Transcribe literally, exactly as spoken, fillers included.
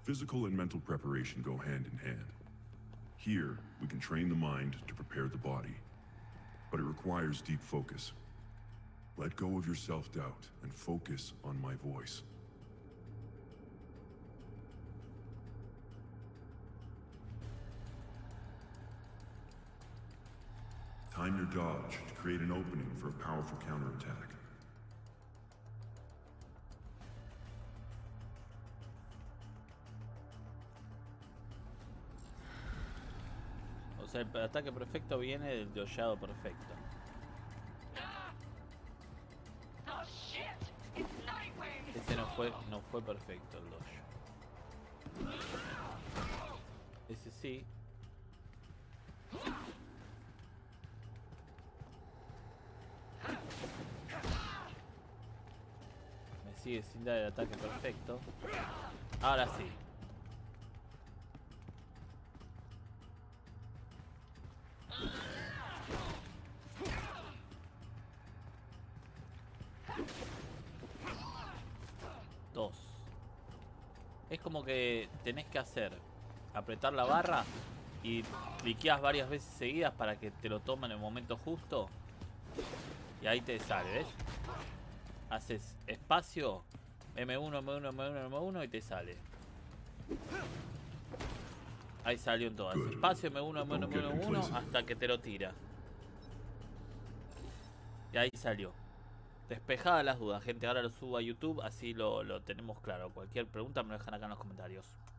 Physical and mental preparation go hand in hand. Here, we can train the mind to prepare the body, but it requires deep focus. Let go of your self-doubt and focus on my voice. Time your dodge to create an opening for a powerful counterattack. O sea, el ataque perfecto viene del dollado perfecto. Este no fue, no fue perfecto el dojo. Ese sí. Me sigue sin dar el ataque perfecto. Ahora sí. Dos. Es como que tenés que hacer apretar la barra y cliqueas varias veces seguidas para que te lo tome en el momento justo. Y ahí te sale, ¿ves? Haces espacio, eme uno, eme uno, eme uno, eme uno y te sale. Ahí salió en todas. Espacio, eme uno, eme uno, eme uno, eme uno hasta que te lo tira. Y ahí salió. Despejadas las dudas, gente. Ahora lo subo a YouTube, así lo, lo tenemos claro. Cualquier pregunta me lo dejan acá en los comentarios.